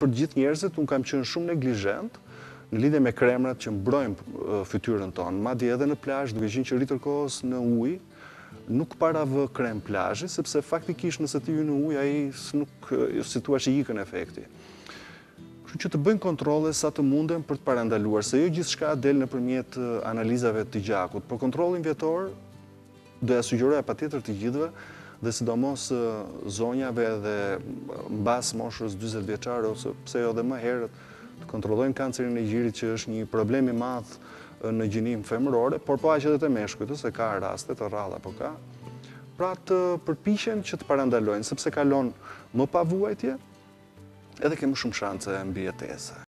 për gjithë njerëzit, unë kam qenë shumë neglizhent në lidhje me kremrat që mbrojnë fytyrën tonë. Madje edhe në plazh, duke qenë që rritër kohës në ujë, nuk para vë krem plazhi, sepse faktikisht nëse ti hy në ujë, ai si thua që ikën efekti. Kështu që të bëjnë kontrolle sa të munden për të parandaluar, se jo gjithçka del nëpërmjet analizave të gjakut, por kontrollin vjetor do ja sugjeroja patjetër të gjithëve, dhe sidomos zonjave dhe mbas moshës 40 vjeçare ose pse jo edhe më herët, të kontrollojnë kancerin e gjirit që është një problem i madh në gjinim femërore, por po aq edhe të meshkujt, se ka raste të rralla po ka. Pra të përpiqen që të parandalojnë, sepse kalon më pa vuajtje, edhe ke më shumë shanse mbi jetesë.